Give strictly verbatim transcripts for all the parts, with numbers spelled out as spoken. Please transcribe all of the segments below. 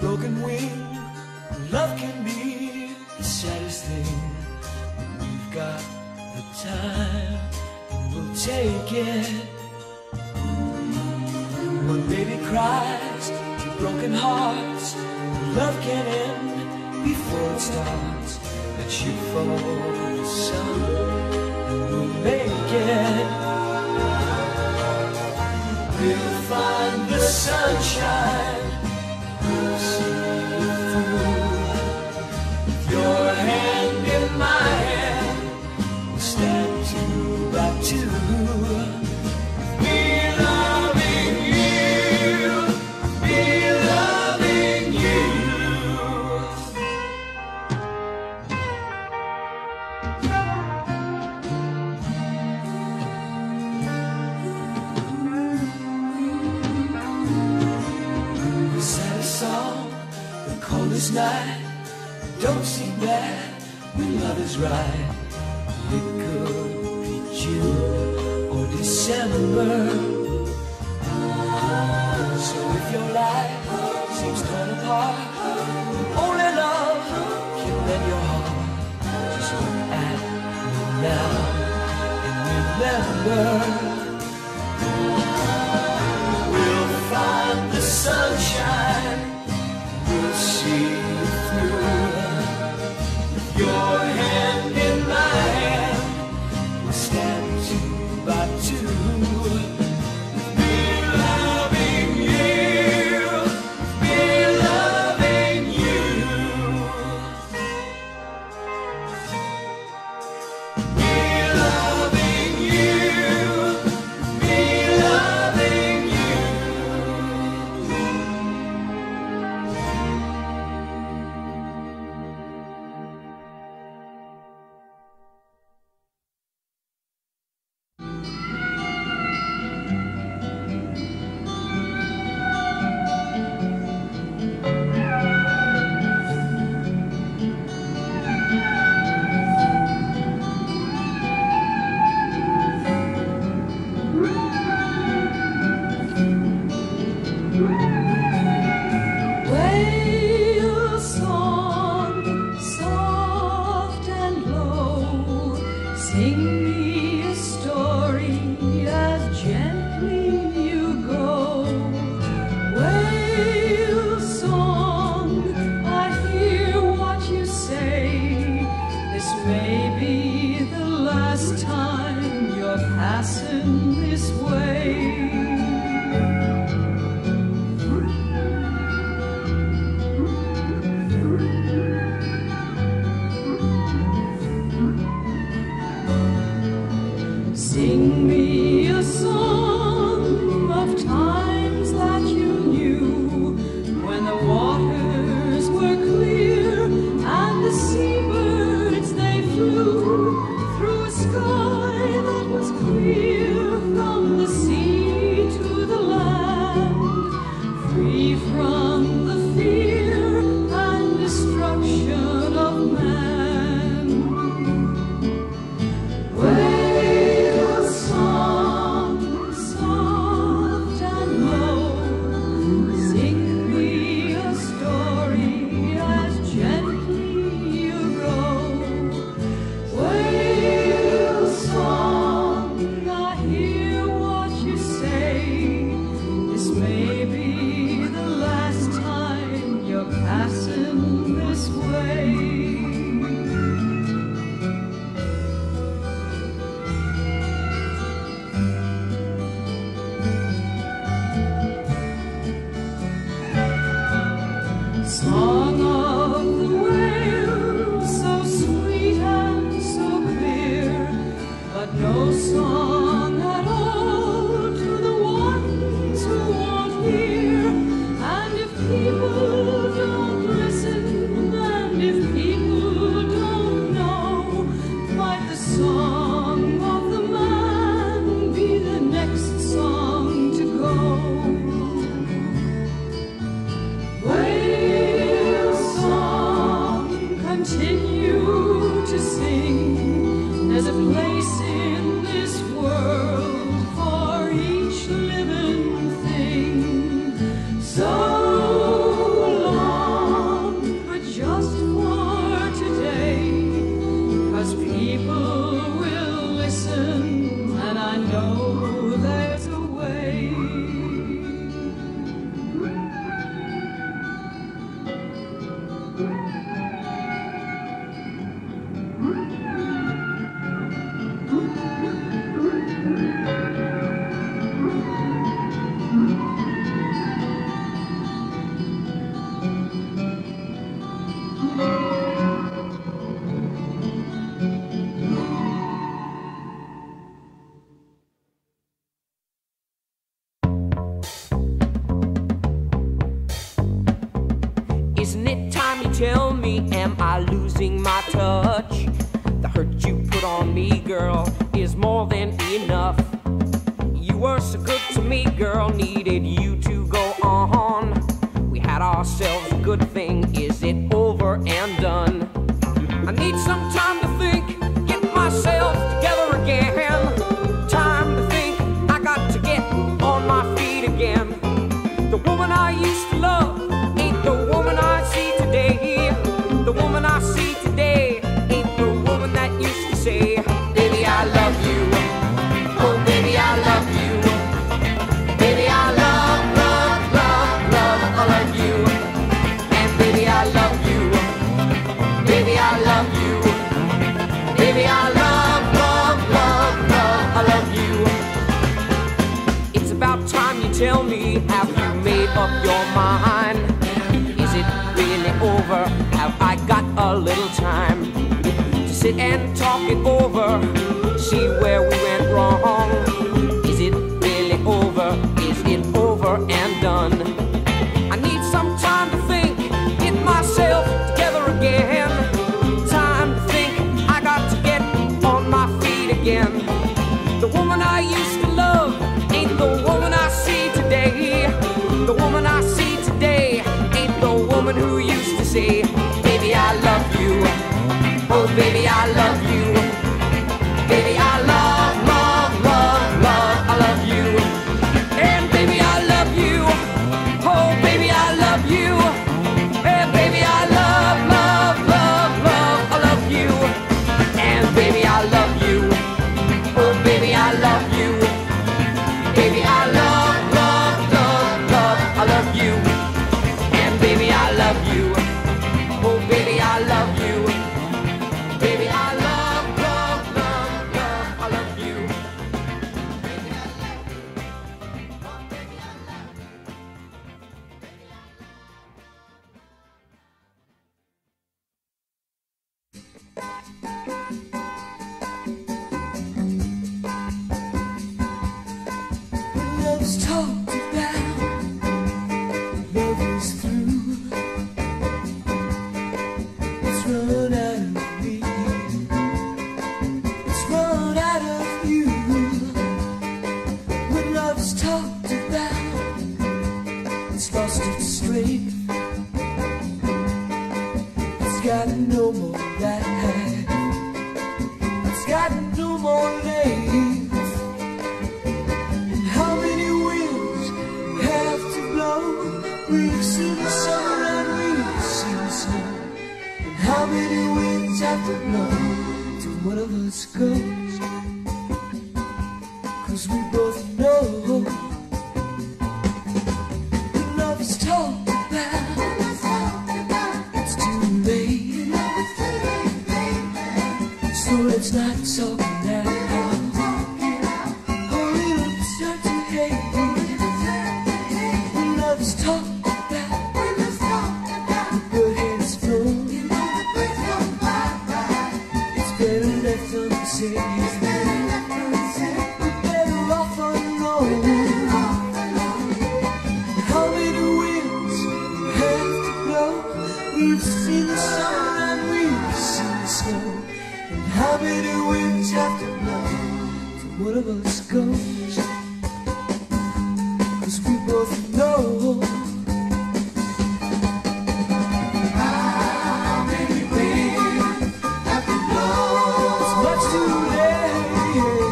broken wing. Love can be the saddest thing. We've got the time and we'll take it. One baby cries, two broken hearts. Love can end before it starts. Let's shoot for the sun and we'll make it. We'll find the sunshine. We'll see it through. With your hand in my hand, we'll stand two by two. Me loving you, me loving you. The saddest song, the coldest night. Don't seem bad when love is right. It could be June or December. So if your life seems torn apart, only love can mend your heart. Just look at me now and remember. We'll find the sunshine. We'll see it through. Your hand in my hand, we'll stand two by two. Me loving you, me loving you. Me loving you, me loving you. Whale song, soft and low, sing me a story as gently you go. Whale song, I hear what you say. This may be the last time you're passing this way. Sing me a song of times that you knew, when the waters were clear and the seabirds they flew through a sky that was clear from the sea to the land, free from the fear and destruction of man. Whale song, soft and low, sing me a story as gently you go. Whale song, I hear what you say. This may be the last time you're passing this way. Song of the whale, so sweet and so clear, but no song at all to the ones who won't hear. And if people don't listen, and if people don't know, might the song of the man be the next song to go. Whale song, continue to sing. There's a place in this world for each living thing. So long. tell me, am I losing my touch? The hurt you put on me, girl, is more than enough. You were so good to me, girl, needed you to go on. We had ourselves a good thing, is it over and done? I need some time to think, get myself together again. Time to think, I got to get on my feet again. The woman I used to love ain't the woman I see today. The woman I see today ain't the woman that used to say, baby, I love you. Oh, baby, I love you. Baby, I love, love, love, love, I love you. And baby, I love you. Baby, I love you. Baby, I love, love, love, love, I love you. It's about time you tell me, have you made up your mind? Is it really over? Have I got a little time to sit and talk it over? See where we went wrong. Is it really over? Is it over and done? I need some time to think, get myself together again. Time to think, I got to get on my feet again. The woman I used to love ain't the woman I see today. The woman I see today ain't the woman who used to say, baby, I love you. Oh, baby, I love you. Baby, I love, love, love, love, I love you. And baby, I love you. Oh, baby, I love you. And baby, I love, love, love, love, I love you. And baby, I love you. Oh, baby, I love you. Baby, I love, love, love, love, I love you. And baby, I love you. Oh, baby, I love you. Baby, I love, love, love, love, I love you. Baby, I love you. Oh, baby, I love you. Love's talked about, love is through. It's run out of me, it's run out of you. When love's talked about, it's lost its strength. It's got no more life, it's got no more length. We've seen the summer and we've seen the snow. And how many winds have to blow till one of us goes? 'Cause we both know when love is talked about, it's too late. So let's not talk now, or it'll turn to hate. When love is talked, we've seen the summer and we've seen the snow. And how many winds have to blow till one of us goes? 'Cause we both know how many winds have to blow. It's much too late.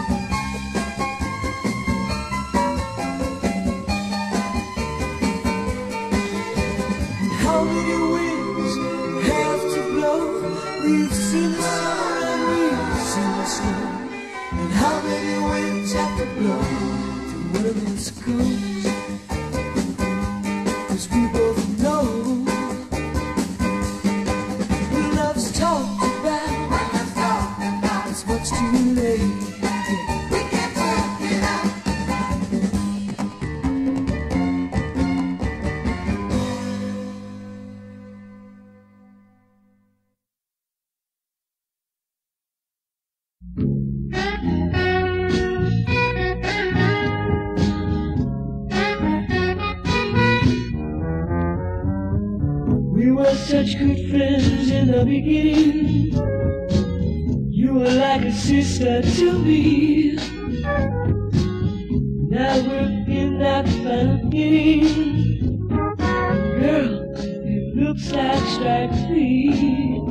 How many winds have to blow? We've seen the summer and we've seen the snow. And how many winds have to blow till one of us goes? 'Cause we both know when love's talked about, it's much too late. We can't talk it out. such such good friends in the beginning. You were like a sister to me. Now we're in that final inning. Girl, it looks like strike three.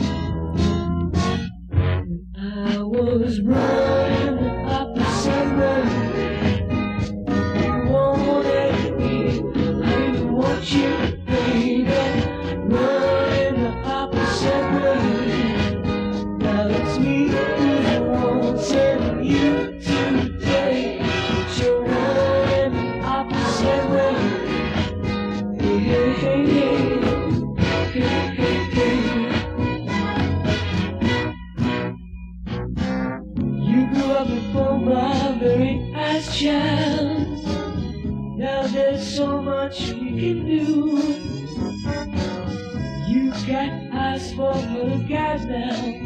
I was running the opposite way. You wanted me, I didn't want you, baby. Running the opposite way. Now it's me who's the one sending you today. But you're running the opposite way. Hey, hey, hey, hey, hey, hey, hey. You grew up before my very eyes, child. Now there's so much we can do. You got eyes for other guys now.